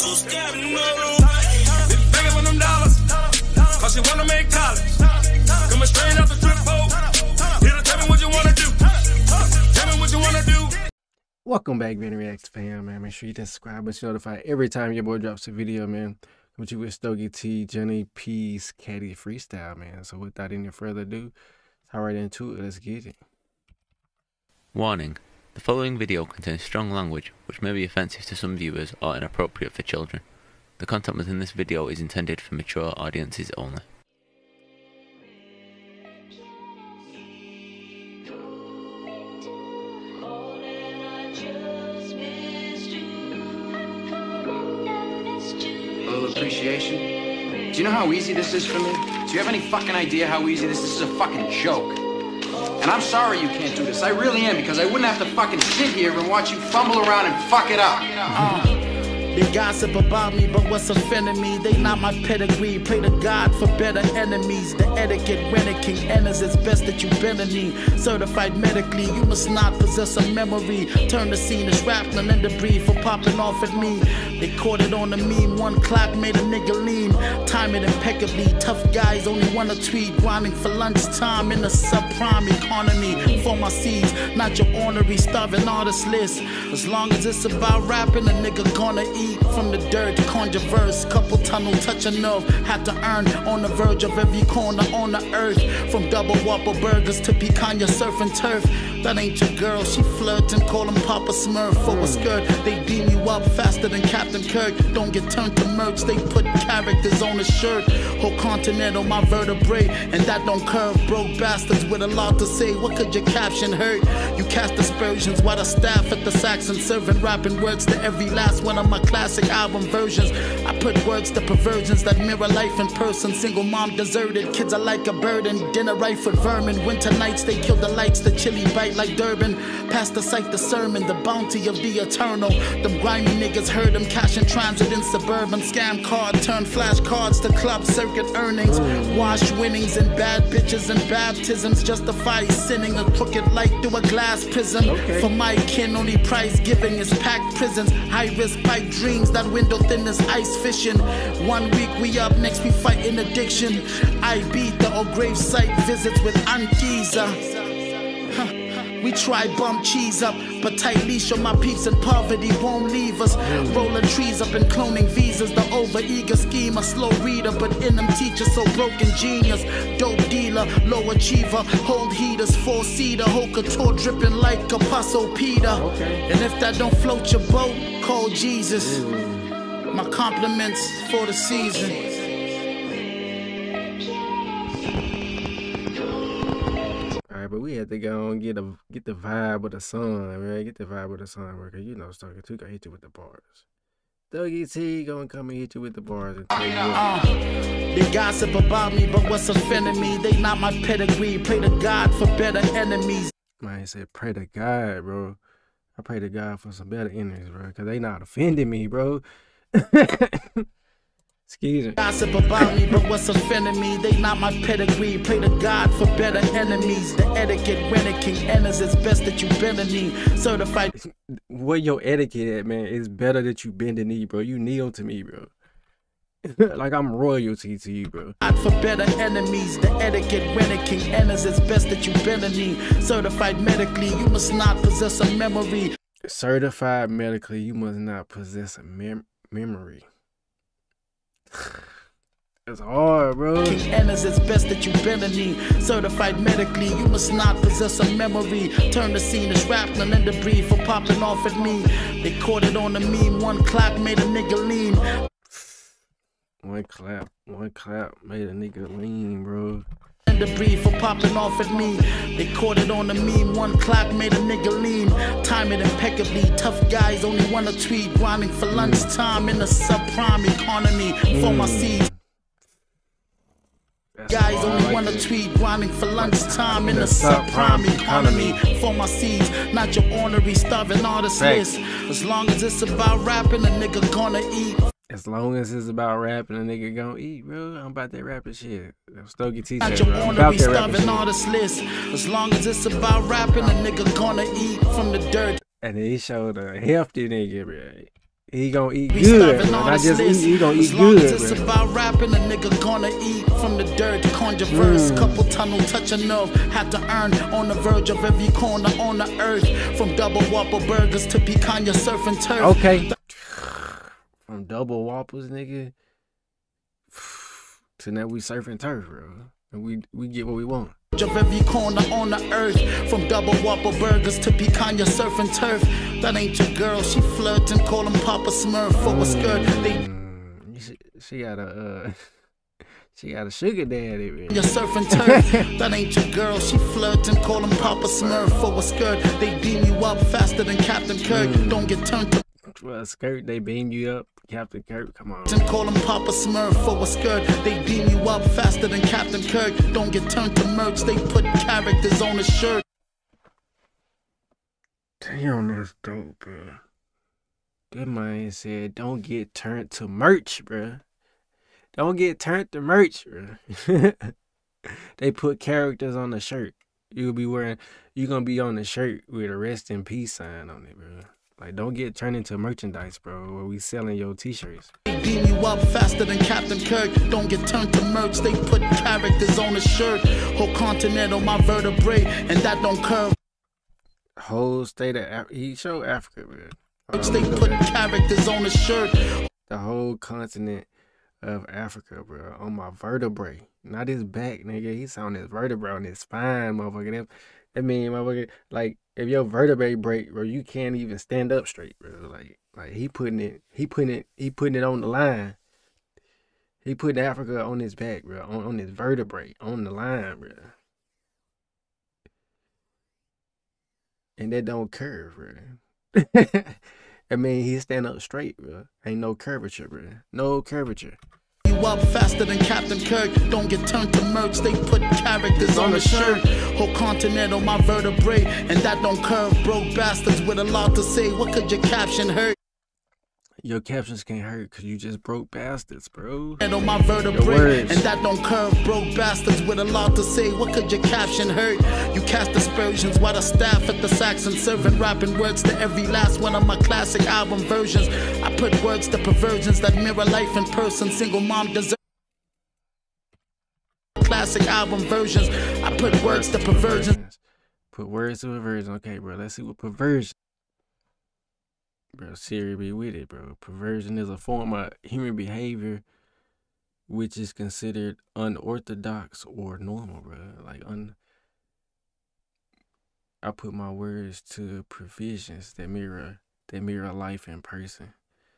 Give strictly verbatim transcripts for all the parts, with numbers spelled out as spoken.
two step, you know. Bitch begging for them dollars, cause she wanna make college. Coming straight out the trip hole. Here to tell me what you wanna do. Tell me what you wanna do. Welcome back, Vinny Reacts fam, man. Make sure you hit that subscribe button, notified every time your boy drops a video, man. With you with Stogie T, Johnny P's Caddy Freestyle, man. So without any further ado, let's hop right into it. Let's get it. Warning. The following video contains strong language which may be offensive to some viewers or inappropriate for children. The content within this video is intended for mature audiences only. A little appreciation. Do you know how easy this is for me? Do you have any fucking idea how easy this is? This is a fucking joke. And I'm sorry you can't do this. I really am, because I wouldn't have to fucking sit here and watch you fumble around and fuck it up. Uh, they gossip about me, but what's offending me? They not my pedigree. Pray to God for better enemies. The etiquette when a king enters, it's best that you bend a knee. Certified medically, you must not possess a memory. Turn the scene to shrapnel and debris for popping off at me. They caught it on the meme. One clock made a nigga lean. Time it impeccably. Tough guys only wanna tweet. Grinding for lunchtime in the subprime economy. For my seeds, not your ornery starving artist list. As long as it's about rapping, a nigga gonna eat from the dirt. Conjure verse, couple tunnel touch a nerve. Had to earn on the verge of every corner on the earth. From double whopper burgers to picanha surfing turf. That ain't your girl, she flirt and call him Papa Smurf. For a skirt, they beam you up faster than Captain Kirk. Don't get turned to merch, they put characters on a shirt. Whole continent on my vertebrae, and that don't curve. Broke bastards with a lot to say, what could your caption hurt? You cast aspersions while the staff at the Saxon serving rapping words to every last one of my classic album versions. I put words to perversions that mirror life in person. Single mom deserted, kids are like a burden. Dinner right for vermin, winter nights they kill the lights. The chili bite like Durban, past the sight the sermon. The bounty of the eternal. Them grimy niggas heard them cash in transit in suburban. Scam card, turn flashcards to club circuit earnings. Wash winnings and bad bitches and baptisms. Justify sinning a crooked light through a glass prism. Okay. For my kin, only prize giving is packed prisons. High risk pipe dreams, that window thin as ice fishing. One week we up, next we fight in addiction. I beat the or grave site visits with aunties. Uh, huh. We try bum cheese up, but tight leash on my peeps and poverty won't leave us. Rolling trees up and cloning visas. The over-eager schemer, slow reader, but in them teacher, so broken genius. Dope dealer, low achiever, hold heaters, four-seater, whole couture dripping like a Paso Peter. Okay. And if that don't float your boat, call Jesus. Mm. My compliments for the season. But we had to go and get a get the vibe of the song, man. Get the vibe of the song, because you know Stogie T gonna hit you with the bars. Stogie T gonna come and hit you with the bars and tell you uh, they gossip about me, but what's offending me? They not my pedigree. Pray to God for better enemies. Man, I said pray to God, bro. I pray to God for some better enemies, bro, because they not offending me, bro. Excuse me. Gossip about me, but what's offending me? They not my pedigree. Pray to God for better enemies. The etiquette when a king enters, it's best that you bend a knee. Certified. Where your etiquette at, man? It's better that you bend a knee, bro. You kneel to me, bro. Like I'm royalty to you, bro. God for better enemies. The etiquette when a king enters, it's best that you bend a knee. Certified medically, you must not possess a memory. Certified medically, you must not possess a mem memory. It's hard, bro. King enters, it's best that you bend a knee. Certified medically, you must not possess a memory. Turn the scene to shrapnel and debris for popping off at me. They caught it on the meme. One clock made a nigga lean. One clap, one clap made a nigga lean, bro. And debris for popping off at me. They caught it on the meme. One clock made a nigga lean. Time it impeccably. Tough guys only wanna tweet. Grinding for lunchtime in the subprime economy. Mm. For my seeds. That's guys only like wanna it. tweet. Grinding for lunchtime in the subprime economy. For my seeds, not your ornery starving artist list. As long as it's about rapping, a nigga gonna eat. As long as it's about rapping, a nigga gonna eat, bro. I'm about that rapping shit. Stogie T said, bro. I'm about that rapping shit. Artist list. As long as it's about rapping, a nigga gonna eat from the dirt. And then he showed a hefty nigga, bro. He gonna eat good, bro. Not just eat, he gonna eat good, as it's bro. about rapping, a nigga gonna eat from the dirt. Conjure verse, Mm. couple tunnel touching nerve. Had to earn on the verge of every corner on the earth. From double whopper burgers to pecan, you're surfing turf. Okay. From double whoppers, nigga, to now we surfing turf, bro. And we we get what we want. Of every corner on the earth, from double whopper burgers to pecan, you're surfing turf. That ain't your girl, she flirting, call him Papa Smurf for a skirt. They Mm, she, she got a uh, she got a sugar daddy, man. you're surfing turf. That ain't your girl, she flirting, call him Papa Smurf for a skirt. They beam you up faster than Captain Kirk. Mm. Don't get turned to Well, skirt, they beam you up, Captain Kirk. Come on. and call him Papa Smurf for a skirt. They beam you up faster than Captain Kirk. Don't get turned to merch. They put characters on a shirt. Damn, that's dope, bro. That man said, "Don't get turned to merch, bro. Don't get turned to merch, bro." They put characters on the shirt. You'll be wearing, you gonna be on the shirt with a rest in peace sign on it, bro. Like, don't get turned into merchandise, bro, where we selling your t-shirts. They beam you up faster than Captain Kirk. Don't get turned to merch. They put characters on a shirt. Whole continent on my vertebrae, and that don't curve. Whole state of Af- he showed Africa, bro. Uh, They put characters on a shirt. the whole continent of Africa, bro, on my vertebrae. Not his back, nigga. He's on his vertebrae, on his spine, motherfucker. That, that mean, motherfucker, like, if your vertebrae break, bro, you can't even stand up straight, bro. Like, like he putting it, he putting it, he putting it on the line. He putting Africa on his back, bro, on, on his vertebrae, on the line, bro. And that don't curve, bro. I mean, he stand up straight, bro. Ain't no curvature, bro. No curvature. You up faster than Captain Kirk. Don't get turned to merch. They put characters on a shirt. Whole continent on my vertebrae, and that don't curve. Broke bastards with a lot to say. What could your caption hurt? Your captions can't hurt because you just broke bastards, bro. And on my Your vertebrae, words. and that don't curve. Broke bastards with a lot to say. What could your caption hurt? You cast aspersions while the staff at the Saxon serving rapping words to every last one of my classic album versions. I put words to perversions that mirror life in person. Single mom deserves classic album versions. I put words to perversions. Put words to perversion. Okay, bro. Let's see what perversion. Bro, Siri be with it, bro. Perversion is a form of human behavior which is considered unorthodox or normal, bro. Like, un. I put my words to provisions that mirror that mirror life in person.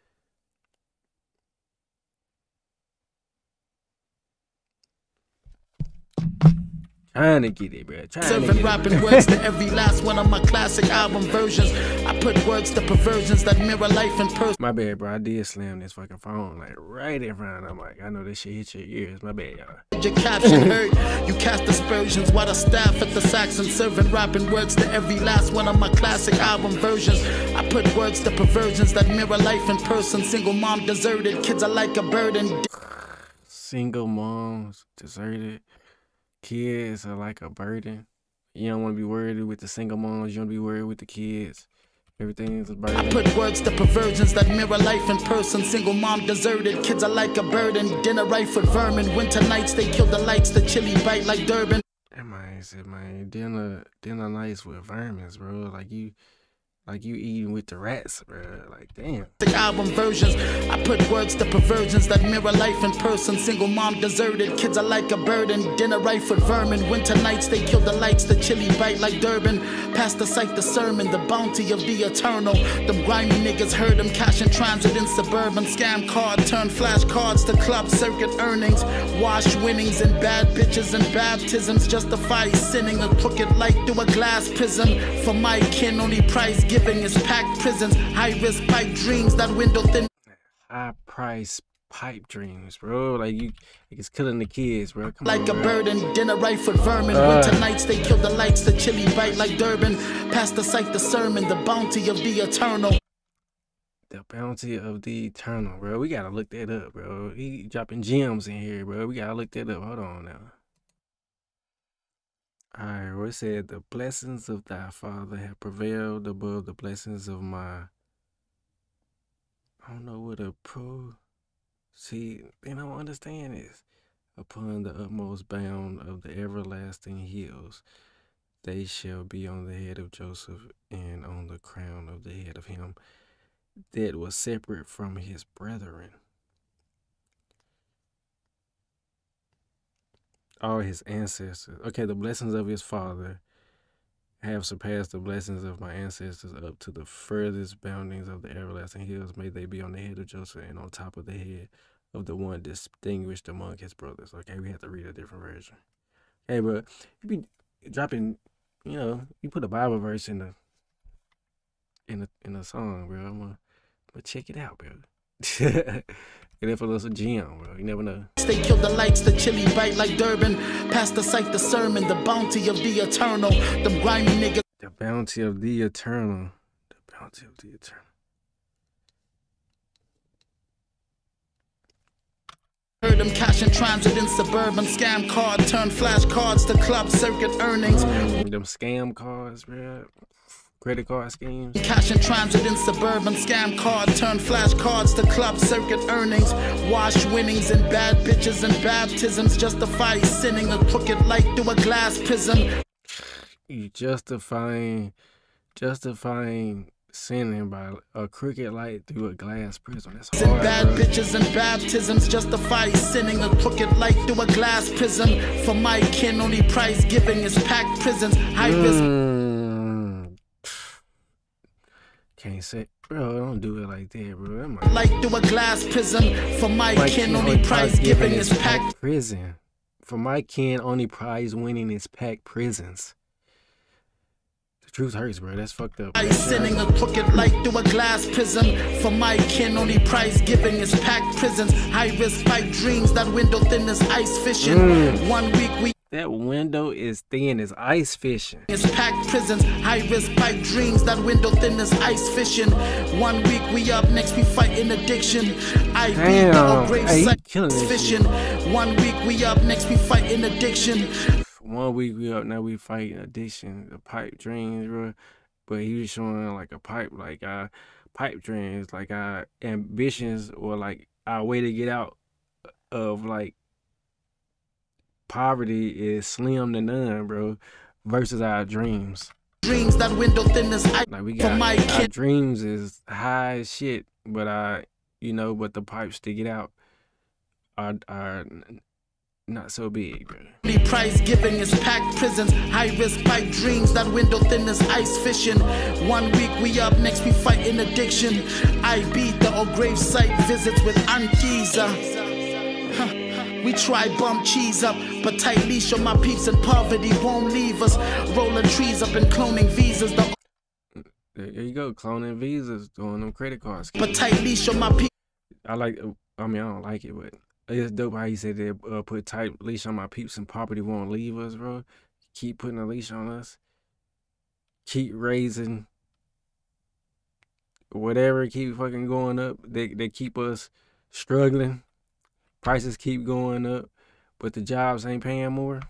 Trying to get it, bro. Trying to Serving get rapping it. words to every last one of my classic album versions. I put words to perversions that mirror life in person. My bad, bro. I did slam this fucking phone like right in front. I'm like, I know this shit hit your ears. My bad, y'all. Your caption hurt. You cast aspersions while the staff at the Saxon serving rapping words to every last one of my classic album versions. I put words to perversions that mirror life in person. Single mom deserted, kids are like a burden. Single moms, deserted, kids are like a burden. You don't want to be worried with the single moms. You want to be worried with the kids. Everything is a burden. I put words to perversions that mirror life in person. Single mom deserted, kids are like a burden. Dinner right for vermin. Winter nights they kill the lights. The chili bite like Durban. That man said, man, dinner, dinner nights with vermins, bro. Like you, like you eating with the rats, bro. Like, damn. The album versions. I put words to perversions that mirror life in person. Single mom deserted, kids are like a burden. Dinner right for vermin. Winter nights they kill the lights. The chili bite like Durban. Past the sight, the sermon, the bounty of the eternal. Them grimy niggas heard them cash in transit in suburban. Scam card turn flashcards to club circuit earnings. Wash winnings and bad bitches and baptisms. Justify sinning a crooked light through a glass prism. For my kin, only price giving is packed prisons. High risk pipe dreams that window thin. High price pipe dreams, bro. Like you, like it's killing the kids, bro. Come Like on, a bro. burden, dinner right for vermin. Uh. Winter nights they kill the lights. The chili bite like Durban. Past the sight, the sermon, the bounty of the eternal. The bounty of the eternal, bro. We gotta look that up, bro. He dropping gems in here, bro. We gotta look that up. Hold on now. Alright, well, it said the blessings of thy father have prevailed above the blessings of my. I don't know what a pro. See, they don't understand this. Upon the utmost bound of the everlasting hills, they shall be on the head of Joseph, and on the crown of the head of him that was separate from his brethren. All his ancestors. Okay, the blessings of his father have surpassed the blessings of my ancestors up to the furthest boundings of the everlasting hills. May they be on the head of Joseph and on top of the head of the one distinguished among his brothers. Okay, we have to read a different version. Hey, bro, you be dropping, you know, you put a Bible verse in the in a in a song, bro. I'm gonna, but check it out, bro. Get it for a little gem, bro. You never know. They kill the lights, the chili bite like Durban. Past the sight, the sermon, the bounty of the eternal. Them grimy niggas. The bounty of the eternal. The bounty of the eternal. Heard them cash in transit in suburban. Scam card, turn flash cards to club circuit earnings. Mm, them scam cards, bro. Credit card schemes. Cash in transit in suburban. Scam card, turn flash cards to club circuit earnings. Wash winnings and bad bitches and baptisms. Justify sinning a crooked light through a glass prism. You justifying, justifying sinning by a crooked light through a glass prism. That's hard, bad bro. bitches and baptisms. Justify sinning a crooked light through a glass prism. For my kin, only prize giving is packed prisons. High risk. Mm. Can't say, bro, don't do it like that, bro. That might... Like through a glass prism. For my, my kin, only prize giving is packed prison. For my kin, only prize winning is packed prisons. The truth hurts, bro. That's fucked up. I sending a crooked light through a glass prism. For my kin, only prize giving is packed prisons. High risk pipe dreams, that window thin as ice fishing. Mm. One week we. That window is thin as ice fishing. It's packed prisons, high risk pipe dreams, that window thin as ice fishing. One week we up, next we fight in addiction. I beat the grave site fishing. One week we up, next we fight in addiction. One week we up, now we fight in addiction. The pipe dreams, bro. But he was showing like a pipe, like our pipe dreams, like our ambitions, or like our way to get out of like poverty is slim to none, bro, versus our dreams. Dreams that window thin as ice. Like we got our kid. Dreams is high as shit, but I, you know, but the pipes stick it out are are not so big, bro. The price giving is packed prisons, high risk pipe dreams that window thin as ice fishing. One week we up, next we fight in addiction. I beat the or grave site visits with Antiza. Huh. We try bump cheese up, but tight leash on my peeps and poverty won't leave us. Rolling trees up and cloning visas. The there you go, cloning visas, doing them credit cards. But tight leash on my peeps. I like, I mean, I don't like it, but it's dope how he said they uh, put tight leash on my peeps and poverty won't leave us, bro. Keep putting a leash on us. Keep raising whatever, keep fucking going up. They they keep us struggling. Prices keep going up, but the jobs ain't paying more.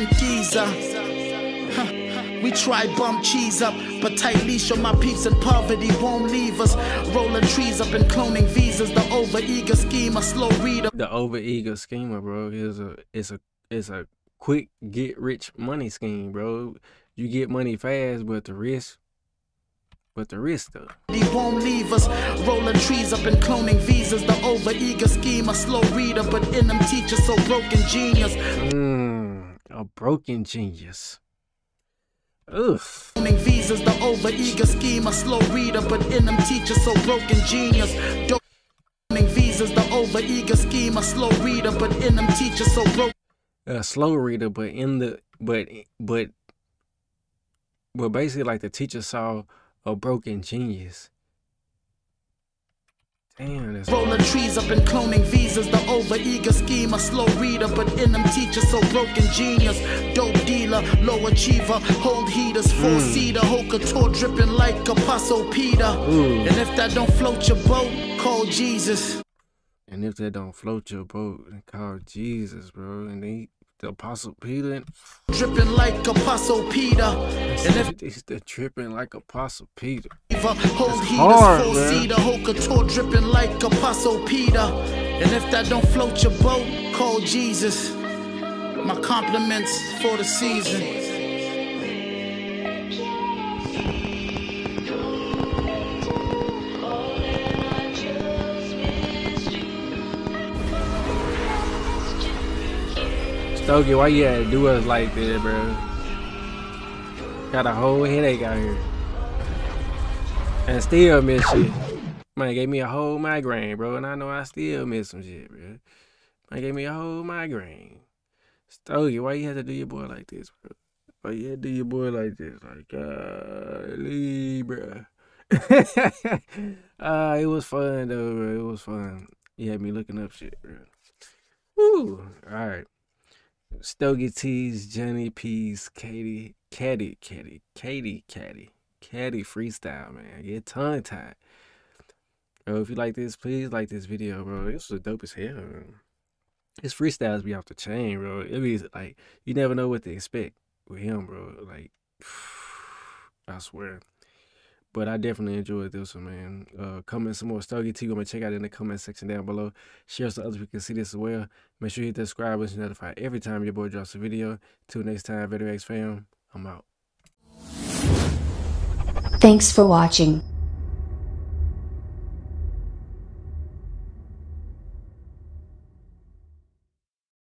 We try bump cheese up, but tight leash on my peeps and poverty won't leave us. Rolling trees up and cloning visas. The over eager schemer, slow reader. The over eager schemer, bro, is a it's a it's a quick get rich money scheme, bro. You get money fast, but the risk. But the risk though. He won't leave us. Rolling trees up and cloning visas. The over eager scheme, a slow reader, but in them teachers so broken genius. Mm, a broken genius. Ugh. Cloning visas, the over eager scheme, a slow reader, but in them teachers so broken genius. Cloning visas, the over eager scheme, a slow reader, but in them teachers so broken. A slow reader, but in the but but but basically like the teacher saw a broken genius. Damn, that's rolling trees up and cloning visas. The over eager scheme, a slow reader, but in them teachers so broken genius. Dope dealer, low achiever, hold heaters, four seater, whole couture dripping like a Paso Peter. Ooh. And if that don't float your boat, call Jesus. And if that don't float your boat, call Jesus, bro. And they the Apostle Peter. Dripping like Apostle Peter. And if It's the dripping like Apostle Peter. hold heat hard, is full man. cedar, whole couture dripping like Apostle Peter. And if that don't float your boat, call Jesus. My compliments for the season. Stogie, why you had to do us like that, bro? Got a whole headache out here. And still miss shit. Man, gave me a whole migraine, bro. And I know I still miss some shit, bro. Man, gave me a whole migraine. Stogie, why you had to do your boy like this, bro? Why you had to do your boy like this? Like, golly, bro. uh, it was fun, though, bro. It was fun. You had me looking up shit, bro. Woo. All right. Stogie T's, Johnny P's, Caddy, Caddy, Caddy, Caddy, Caddy, Caddy Freestyle, man. Get tongue tied. Bro, if you like this, please like this video, bro. This was dope as hell, man. His freestyles be off the chain, bro. It be like, you never know what to expect with him, bro. Like, I swear. But I definitely enjoyed this one, man. Uh, comment some more Stogie T. I'm going to check out in the comment section down below. Share so others people can see this as well. Make sure you hit that subscribe button to notify every time your boy drops a video. Till next time, Veteran X fam, I'm out. Thanks for watching.